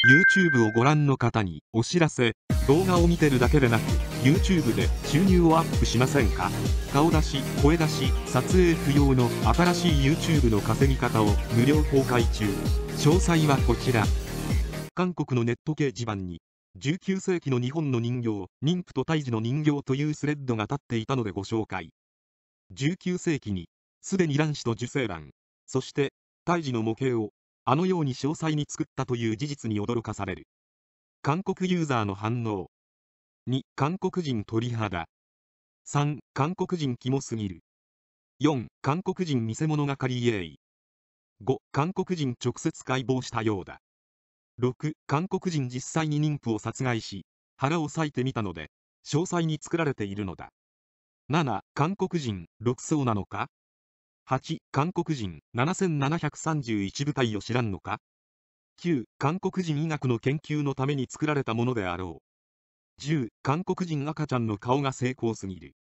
YouTube をご覧の方にお知らせ。動画を見てるだけでなく YouTube で収入をアップしませんか？顔出し、声出し、撮影不要の新しい YouTube の稼ぎ方を無料公開中。詳細はこちら。韓国のネット掲示板に19世紀の日本の人形、妊婦と胎児の人形というスレッドが立っていたのでご紹介。19世紀にすでに卵子と受精卵、そして胎児の模型をあのように詳細に作ったという事実に驚かされる。韓国ユーザーの反応。2、韓国人鳥肌。3、韓国人キモすぎる。4、韓国人見せ物係イエーイ。5、韓国人直接解剖したようだ。6、韓国人実際に妊婦を殺害し腹を裂いてみたので詳細に作られているのだ。7、韓国人6層なのか。8、韓国人7731部隊を知らんのか。9、韓国人医学の研究のために作られたものであろう。10、韓国人赤ちゃんの顔が精巧すぎる。